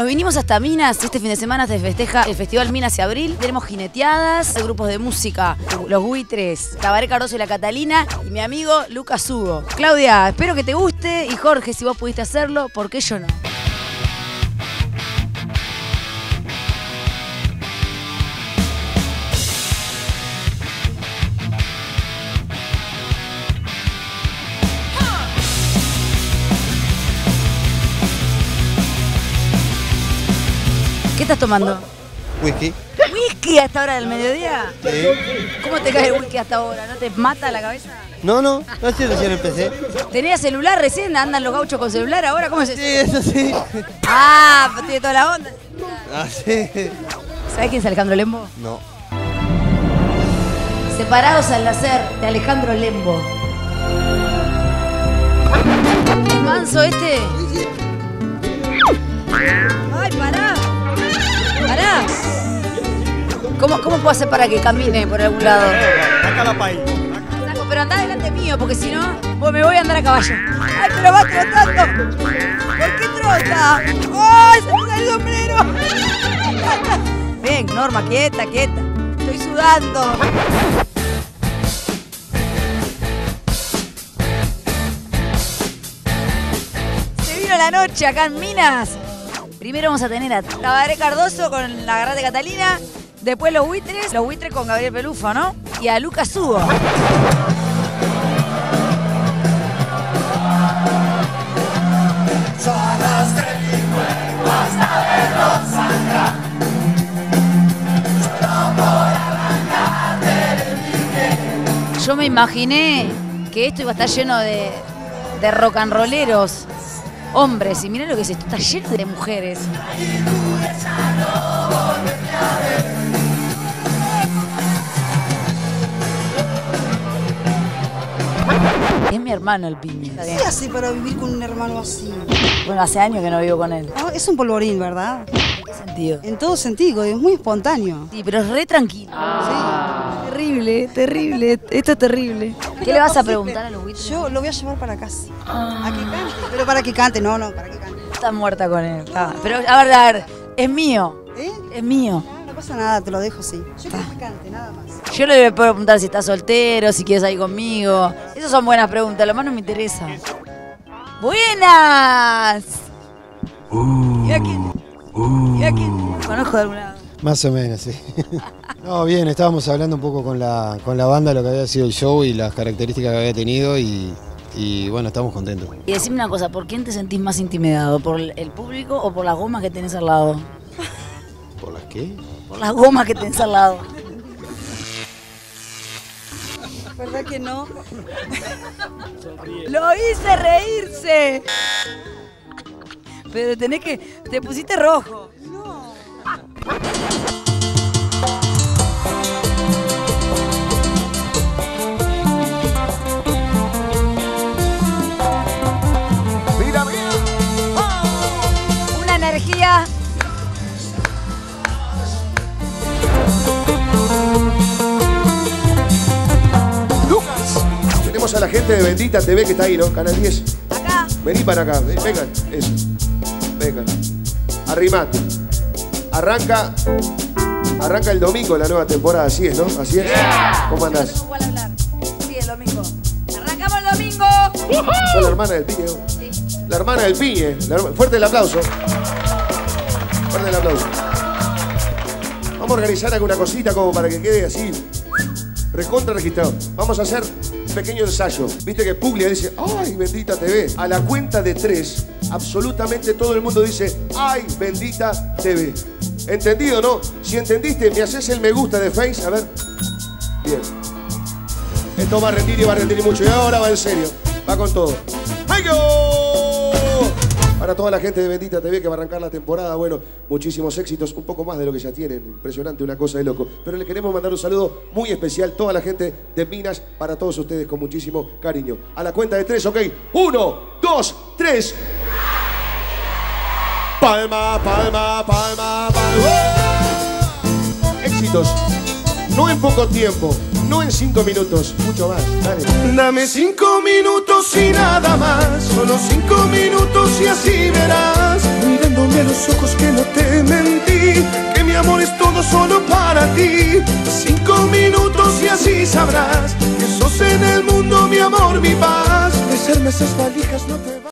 Nos vinimos hasta Minas. Este fin de semana se festeja el Festival Minas y Abril. Tenemos jineteadas, hay grupos de música, Los Buitres, Tabaré Cardoso y La Catalina y mi amigo Lucas Hugo. Claudia, espero que te guste y Jorge, si vos pudiste hacerlo, ¿por qué yo no? ¿Qué estás tomando? Whisky. ¿Whisky a esta hora del mediodía? Sí. ¿Cómo te cae el whisky hasta ahora? ¿No te mata la cabeza? No, así recién empecé. ¿Tenías celular recién? ¿Andan los gauchos con celular ahora? ¿Cómo es eso? Sí, eso sí. Ah, pues tiene toda la onda. Ah, sí. ¿Sabés quién es Alejandro Lembo? No. Separados al nacer, de Alejandro Lembo. ¿Es manso este? ¡Ay, pará! ¡Pará! ¿Cómo puedo hacer para que camine por algún lado? Acá la país. Pero andá delante mío, porque si no, pues me voy a andar a caballo. ¡Ay, pero va trotando! ¿Por qué trota? ¡Ay, se me salió el sombrero! Ven, Norma, quieta. Estoy sudando. Se vino la noche acá en Minas. Primero vamos a tener a Tabaré Cardoso con la Garrate Catalina. Después los buitres con Gabriel Pelufo, ¿no? Y a Lucas Hugo. Yo me imaginé que esto iba a estar lleno de rock and rolleros, hombres, y mirá lo que es esto, está lleno de mujeres. Es mi hermano el Piñe. ¿Qué hace para vivir con un hermano así? Bueno, hace años que no vivo con él. No, es un polvorín, ¿verdad? ¿En qué sentido? En todo sentido, es muy espontáneo. Sí, pero es re tranquilo. Sí. Terrible. Esto es terrible. ¿Qué le vas a preguntar a los buitres? Yo lo voy a llevar para casa. A que cante. Pero para que cante, no, para que cante. Está muerta con él. Pero a ver, es mío. ¿Eh? Es mío. No pasa nada, te lo dejo así. Yo quiero que cante, nada más. Yo le voy a preguntar si está soltero, si quieres salir conmigo. Esas son buenas preguntas, lo más no me interesa. ¡Buenas! ¿Y a quién? ¿Conozco de algún lado? Más o menos, sí. No, bien, estábamos hablando un poco con la banda, lo que había sido el show y las características que había tenido y bueno, estamos contentos. Y decime una cosa, ¿por quién te sentís más intimidado? ¿Por el público o por las gomas que tenés al lado? ¿Por las qué? Por las gomas que tenés al lado. ¿Verdad que no? ¡Lo hice reírse! Pero te pusiste rojo. No. Mira, ¡Oh! Una energía. tenemos a la gente de Bendita TV que está ahí, ¿no? Canal 10. Acá. Vení para acá, vengan, eso. Vengan. Arrimate. Arranca el domingo la nueva temporada, así es, ¿no? Así es. Yeah. ¿Cómo andás? No tengo cuál hablar. Sí, el domingo. ¡Arrancamos el domingo! Soy la hermana del Piñe, ¿no? Sí. La hermana del Piñe. Fuerte el aplauso. Fuerte el aplauso. Vamos a organizar alguna cosita como para que quede así recontra registrado. Vamos a hacer un pequeño ensayo. Viste que Puglia dice, ¡ay, Bendita TV! A la cuenta de 3, absolutamente todo el mundo dice, ¡ay, Bendita TV! ¿Entendido, no? Si entendiste, me haces el me gusta de Face. A ver. Bien. Esto va a rendir y va a rendir mucho. Y ahora va en serio. Va con todo. ¡Ay, yo! Para toda la gente de Bendita TV que va a arrancar la temporada, bueno, muchísimos éxitos, un poco más de lo que ya tienen, impresionante, una cosa de loco. Pero le queremos mandar un saludo muy especial a toda la gente de Minas, para todos ustedes con muchísimo cariño. A la cuenta de 3, ¿ok? 1, 2, 3. Palma, palma, palma, palma. Éxitos, no en poco tiempo, no en 5 minutos, mucho más, dale. Dame 5 minutos y nada más, solo 5 minutos y así verás, mirándome a los tus ojos que no te mentí, que mi amor es todo solo para ti. 5 minutos y así sabrás que sos en el mundo mi amor, mi paz. Besarme esas valijas no te va.